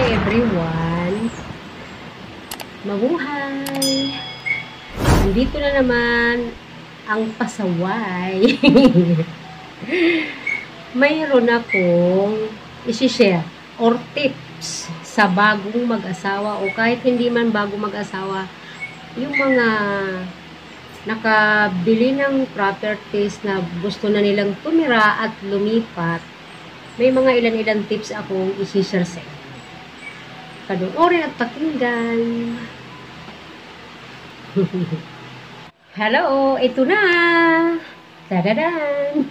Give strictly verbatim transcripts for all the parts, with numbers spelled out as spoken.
everyone! Mabuhay! Nandito na naman ang pasaway. Mayroon akong isi-share or tips sa bagong mag-asawa o kahit hindi man bagong mag-asawa, yung mga nakabili ng properties na gusto na nilang tumira at lumipat. May mga ilan-ilan tips akong isi-share sa inyo. Panoorin at pakinggan. Hello, ito na. Tadadan.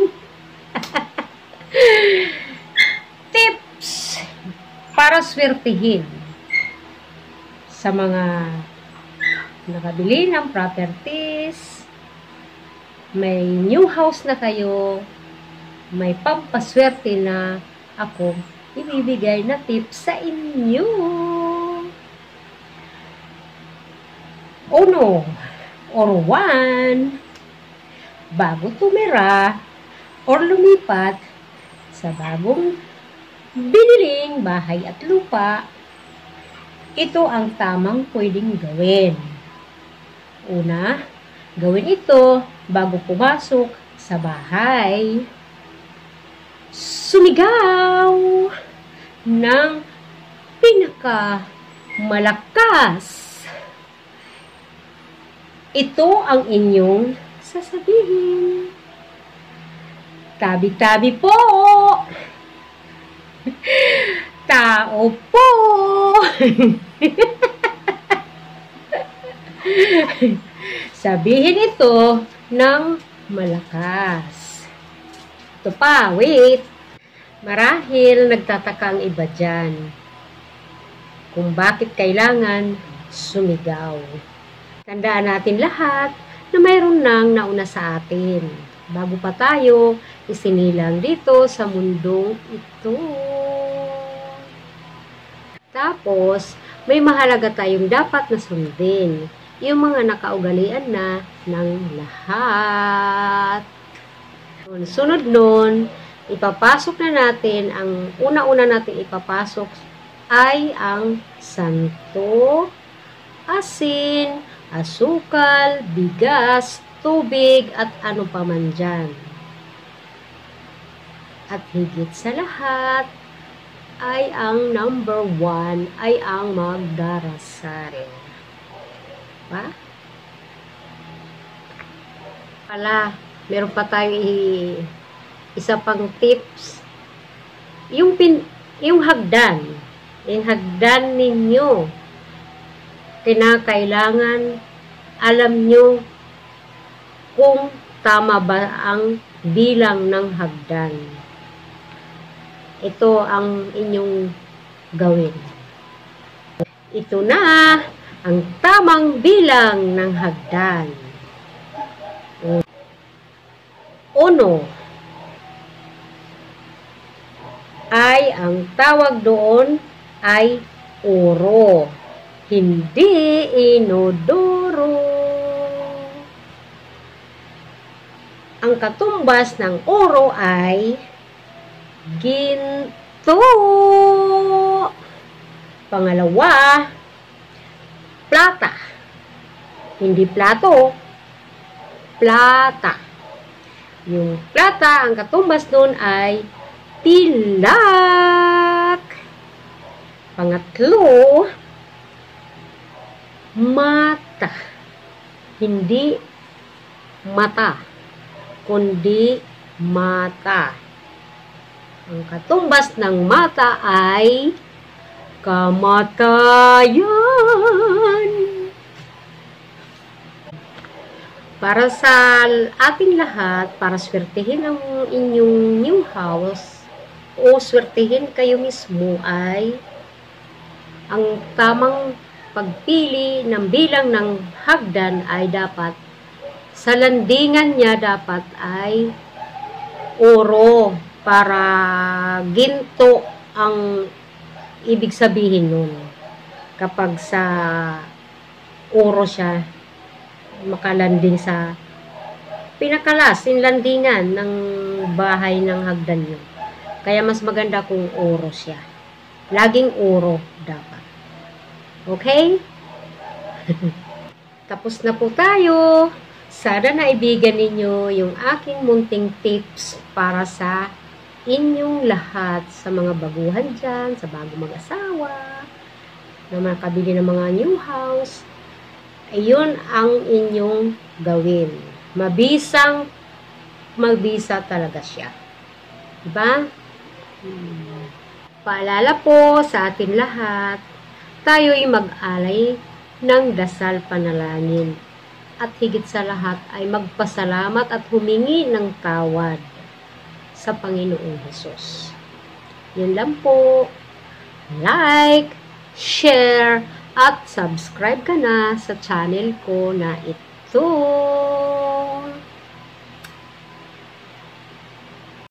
Tips para swertihin sa mga nakabili ng properties, may new house na kayo, may pampaswerte na ako ibibigay na tips sa inyo. Uno or one, bago tumira or lumipat sa bagong biniling bahay at lupa, ito ang tamang pwedeng gawin. Una, gawin ito bago pumasok sa bahay. Sumigaw ng pinaka malakas. Ito ang inyong sasabihin. Tabi-tabi po. Tao po. Sabihin ito ng malakas. Ito pa, wait. Marahil nagtataka ang iba dyan kung bakit kailangan sumigaw. Tandaan natin lahat na mayroon nang nauna sa atin. Bago pa tayo isinilang dito sa mundong ito. Tapos, may mahalaga tayong dapat na sundin. Yung mga nakaugalian na ng lahat. Sunod nun, ipapasok na natin, ang una-una natin ipapasok ay ang santo, asin, asukal, bigas, tubig, at ano pa man dyan. At higit sa lahat, ay ang number one, ay ang magdarasal. Pa? Pala, meron pa tayo i- isa pang tips. Yung, pin, yung hagdan, yung hagdan ninyo, kinakailangan alam nyo kung tama ba ang bilang ng hagdan. Ito ang inyong gawin. Ito na ang tamang bilang ng hagdan. Uno ay ang tawag doon ay oro. Hindi inodoro. Ang katumbas ng oro ay ginto. Pangalawa, plata. Hindi plato, plata. Yung plata, ang katumbas doon ay tilak. Pangatlo, mata. Hindi mata, kundi mata. Ang katumbas ng mata ay kamatayan. Para sa ating lahat, para swertihin ang inyong new house o swertihin kayo mismo, ay ang tamang pagpili ng bilang ng hagdan ay dapat sa landingan niya dapat ay oro, para ginto ang ibig sabihin nun. Kapag sa oro siya makalanding sa pinakalas, yung landingan ng bahay ng hagdan nyo. Kaya mas maganda kung oro siya. Laging oro dapat. Okay? Tapos na po tayo. Sana naibigan ninyo yung aking munting tips para sa inyong lahat, sa mga baguhan dyan, sa bago mag-asawa, na makabili ng mga new house. Ayun ang inyong gawin. Mabisang, mabisa talaga siya. Diba? Hmm. Paalala po sa atin lahat, tayo'y mag-alay ng dasal panalangin. At higit sa lahat ay magpasalamat at humingi ng tawad sa Panginoong Hesus. Yun lang po. Like, share, at subscribe ka na sa channel ko na ito.